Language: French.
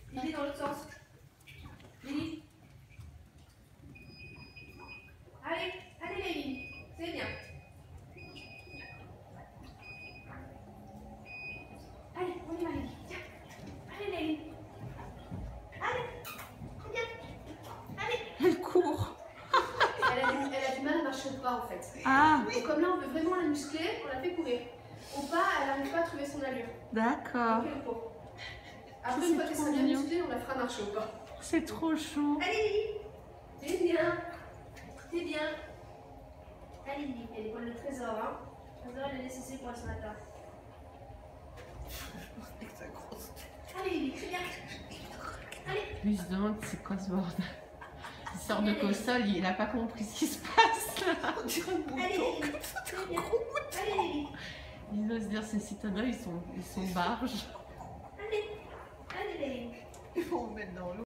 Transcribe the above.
Lily, dans l'autre sens. Lily. Allez, allez Lily. C'est bien. Allez, on y va Lily. Tiens. Allez Lily. Allez. Viens. Allez. Elle court. Elle a du mal à marcher au pas en fait. Ah, Donc comme là on veut vraiment la muscler, on la fait courir. Au pas, elle n'arrive pas à trouver son allure. d'accord. Donc elle court. Après une fois qu'elle sera bien musclée, on la fera marcher au pas. C'est trop chou. Allez Lily. C'est bien. C'est bien. Allez Lily, elle est bonne le trésor hein. Le trésor elle est nécessaire pour aller sur la table. Allez Lily, c'est bien. Allez. Lui, je se demande c'est quoi ce bordel. Il sort de Cossol, il n'a pas compris ce qui se passe là. On dirait un bouton. Allez Lily, c'est bien. Allez Lily. Il doit se dire ces citadins, ils sont barges. Allez. Allez Lily. Il faut me mettre dans l'eau.